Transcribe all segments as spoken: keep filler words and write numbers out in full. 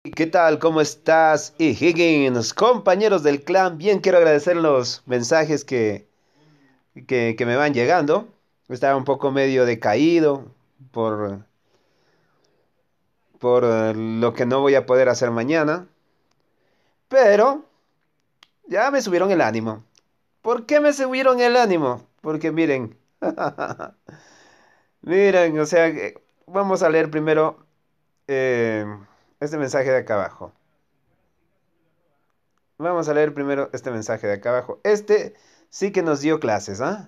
¿Qué tal? ¿Cómo estás? Y Higgins, compañeros del clan, bien quiero agradecer los mensajes que, que, que me van llegando. Estaba un poco medio decaído por, por eh, lo que no voy a poder hacer mañana, pero ya me subieron el ánimo. ¿Por qué me subieron el ánimo? Porque miren, miren, o sea, que- vamos a leer primero eh, este mensaje de acá abajo. Vamos a leer primero este mensaje de acá abajo. Este sí que nos dio clases, ¿ah?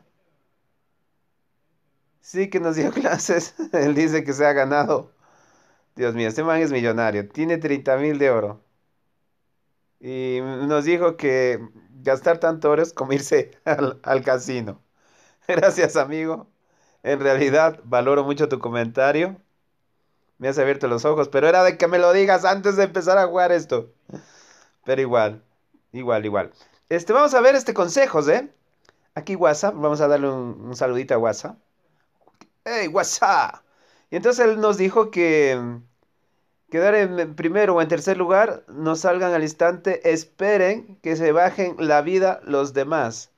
Sí que nos dio clases. Él dice que se ha ganado. Dios mío, este man es millonario. Tiene treinta mil de oro. Y nos dijo que gastar tanto oro es como irse al, al casino. Gracias, amigo. En realidad, valoro mucho tu comentario. Me has abierto los ojos, pero era de que me lo digas antes de empezar a jugar esto. Pero igual, igual, igual. Este, vamos a ver este consejos, ¿eh? Aquí WhatsApp, vamos a darle un, un saludito a WhatsApp. ¡Hey, WhatsApp! Y entonces él nos dijo que quedar en primero o en tercer lugar, no salgan al instante, esperen que se bajen la vida los demás.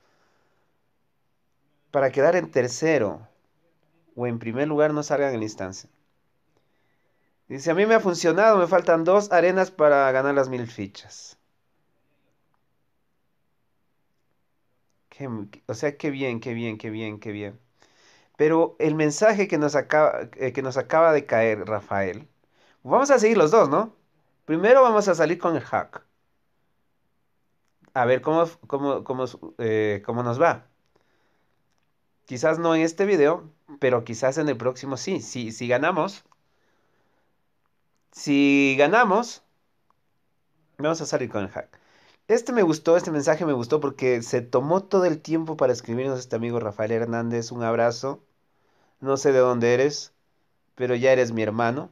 Para quedar en tercero o en primer lugar, no salgan al instante. Dice, a mí me ha funcionado, me faltan dos arenas para ganar las mil fichas. Qué- o sea, qué bien, qué bien, qué bien, qué bien. Pero el mensaje que nos acaba, eh, que nos acaba de caer, Rafael, vamos a seguir los dos, ¿no? Primero vamos a salir con el hack. A ver cómo, cómo, cómo, eh, cómo nos va. Quizás no en este video, pero quizás en el próximo sí. Si, si ganamos, si ganamos, vamos a salir con el hack. Este me gustó, este mensaje me gustó porque se tomó todo el tiempo para escribirnos este amigo Rafael Hernández. Un abrazo. No sé de dónde eres, pero ya eres mi hermano.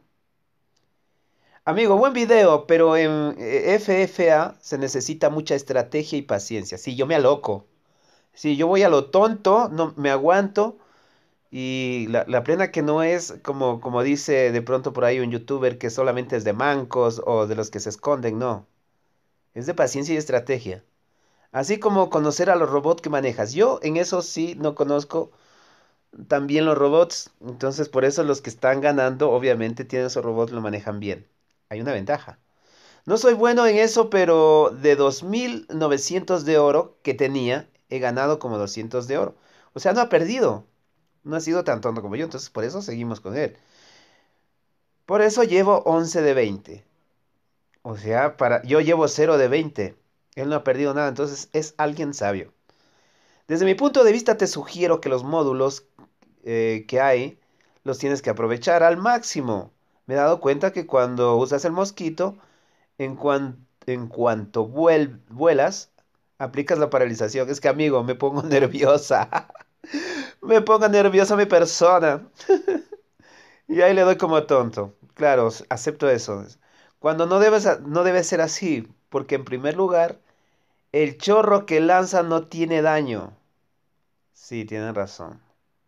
Amigo, buen video, pero en eh, F F A se necesita mucha estrategia y paciencia. Sí, yo me aloco. Sí, yo voy a lo tonto, no me aguanto. Y la, la plena que no es como, como dice de pronto por ahí un youtuber que solamente es de mancos o de los que se esconden, no. Es de paciencia y estrategia. Así como conocer a los robots que manejas. Yo en eso sí no conozco tan bien los robots. Entonces por eso los que están ganando obviamente tienen esos robots, lo manejan bien. Hay una ventaja. No soy bueno en eso, pero de dos mil novecientos de oro que tenía, he ganado como doscientos de oro. O sea, no ha perdido. No ha sido tan tonto como yo, entonces por eso seguimos con él. Por eso llevo once de veinte. O sea, para yo llevo cero de veinte. Él no ha perdido nada, entonces es alguien sabio. Desde mi punto de vista te sugiero que los módulos eh, que hay los tienes que aprovechar al máximo. Me he dado cuenta que cuando usas el mosquito, en, cuan- en cuanto vuel- vuelas, aplicas la paralización. Es que amigo, me pongo nerviosa. Me pongo nerviosa mi persona. Y ahí le doy como tonto. Claro, s- acepto eso. Cuando no debes, a- no debe ser así, porque en primer lugar, el chorro que lanza no tiene daño. Sí, tienen razón.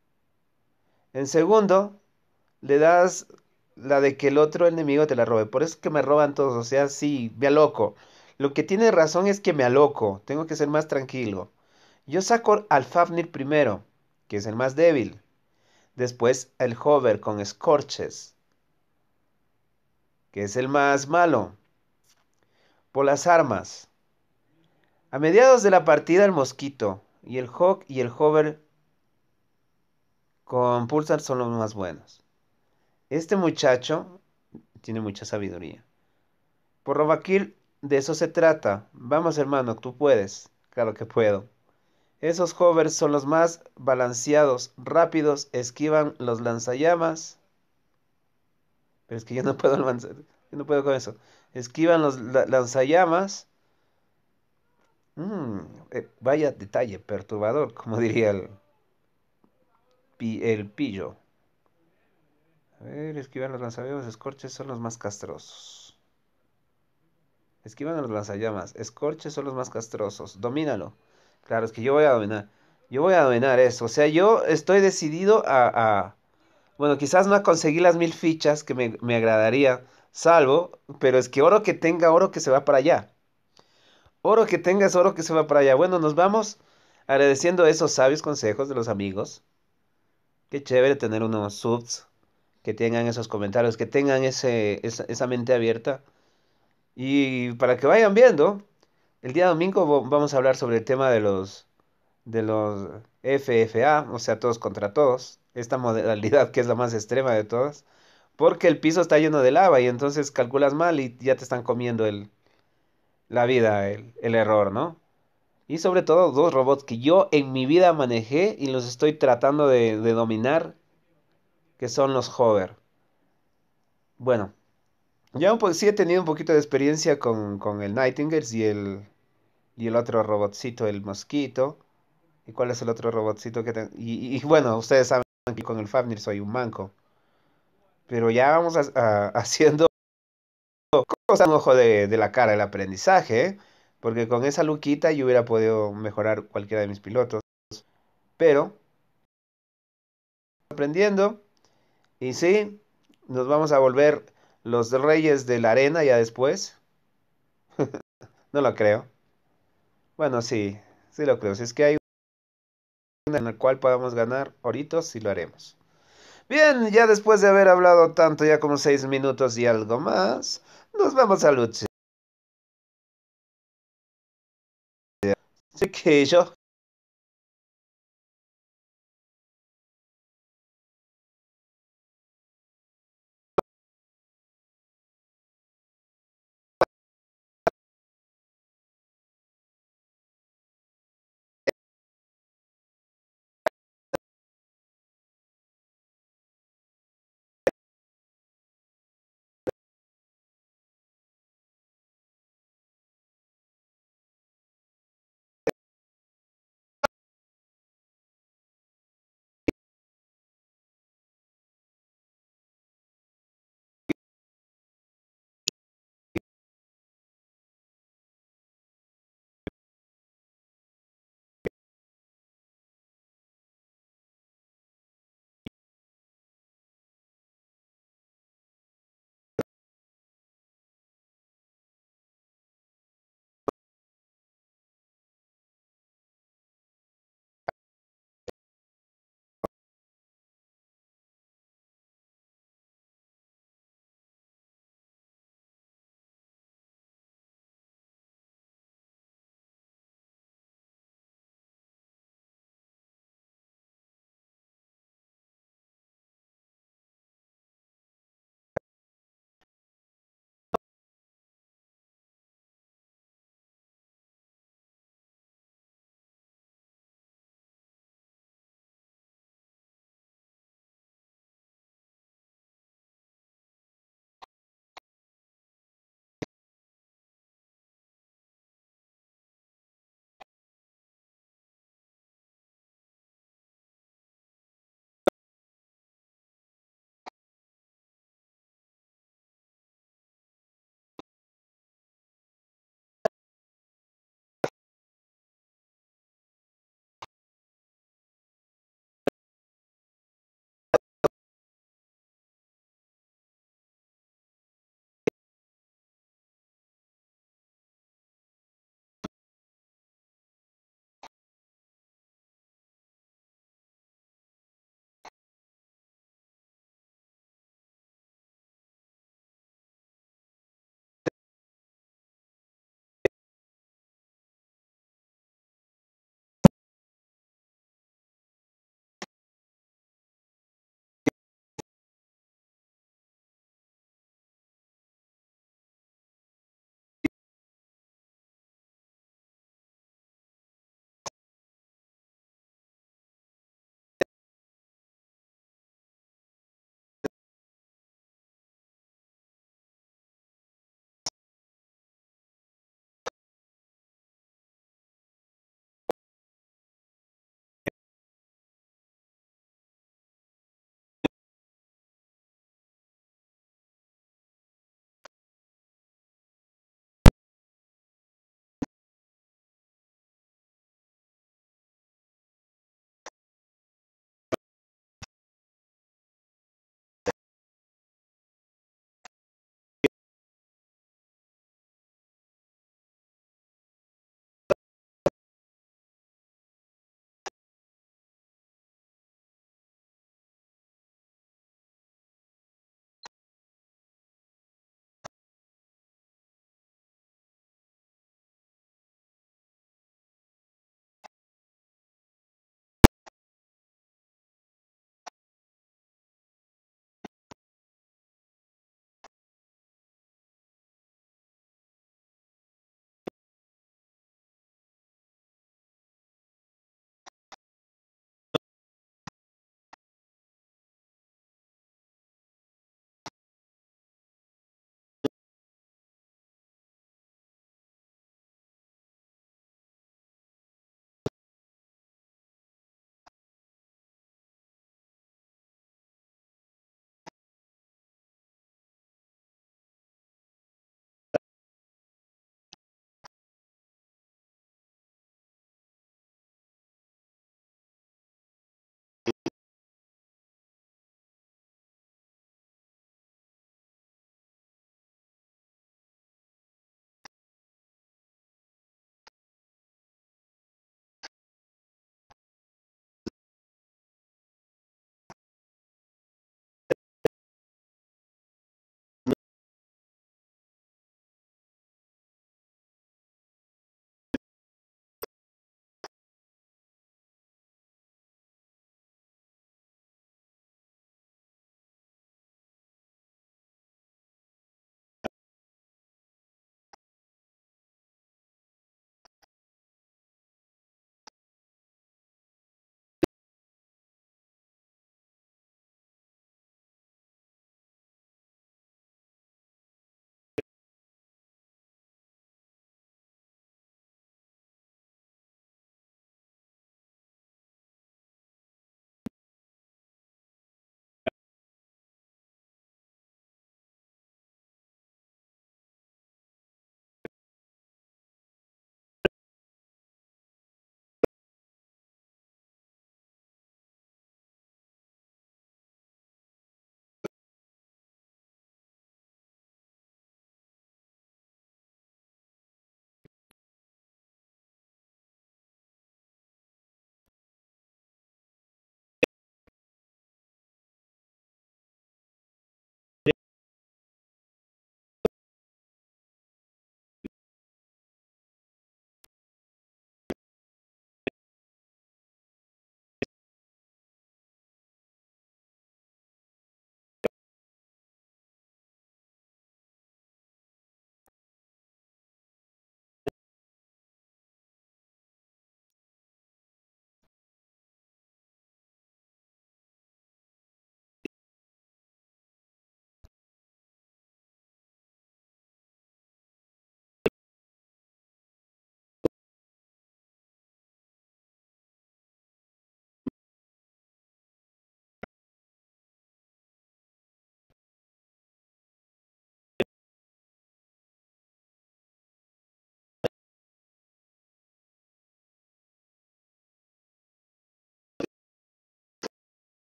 En segundo, le das la de que el otro enemigo te la robe. Por eso es que me roban todos. O sea, sí, me aloco. Lo que tiene razón es que me aloco. Tengo que ser más tranquilo. Yo saco al Fafnir primero, que es el más débil. Después el Hover con Scorches, que es el más malo. Por las armas. A mediados de la partida el Mosquito y el Hawk y el Hover con Pulsar son los más buenos. Este muchacho tiene mucha sabiduría. Por Robakill, de eso se trata. Vamos hermano, tú puedes. Claro que puedo. Esos hovers son los más balanceados, rápidos, esquivan los lanzallamas. Pero es que yo no puedo lanzar, yo no puedo con eso. Esquivan los la- lanzallamas. Mm, eh, vaya detalle perturbador, como diría el, pi- el pillo. A ver, esquivan los lanzallamas, escorches son los más castrosos. Esquivan a los lanzallamas, escorches son los más castrosos. Domínalo. Claro, es que yo voy a dominar. Yo voy a dominar eso. O sea, yo estoy decidido a, a- bueno, quizás no a conseguir las mil fichas que me, me agradaría. Salvo, pero es que oro que tenga, oro que se va para allá. Oro que tenga es oro que se va para allá. Bueno, nos vamos agradeciendo esos sabios consejos de los amigos. Qué chévere tener unos subs que tengan esos comentarios, que tengan ese, esa, esa mente abierta. Y para que vayan viendo, el día domingo vo- vamos a hablar sobre el tema de los, de los F F A, o sea, todos contra todos. Esta modalidad que es la más extrema de todas. Porque el piso está lleno de lava y entonces calculas mal y ya te están comiendo el, la vida, el, el error, ¿no? Y sobre todo dos robots que yo en mi vida manejé y los estoy tratando de, de dominar, que son los Hover. Bueno, ya un po- sí he tenido un poquito de experiencia con, con el Nightingale y el, y el otro robotcito, el Mosquito. ¿Y cuál es el otro robotcito que ten- y, y bueno, ustedes saben que con el Fafnir soy un manco. Pero ya vamos a- a- haciendo cosas un ojo de, de la cara el aprendizaje, ¿eh? Porque con esa luquita yo hubiera podido mejorar cualquiera de mis pilotos. Pero aprendiendo. Y sí, nos vamos a volver los reyes de la arena ya después. No lo creo. Bueno, sí, sí lo creo. Si es que hay una en la cual podamos ganar ahorita, sí lo haremos. Bien, ya después de haber hablado tanto, ya como seis minutos y algo más, nos vamos a luchar. Así que yo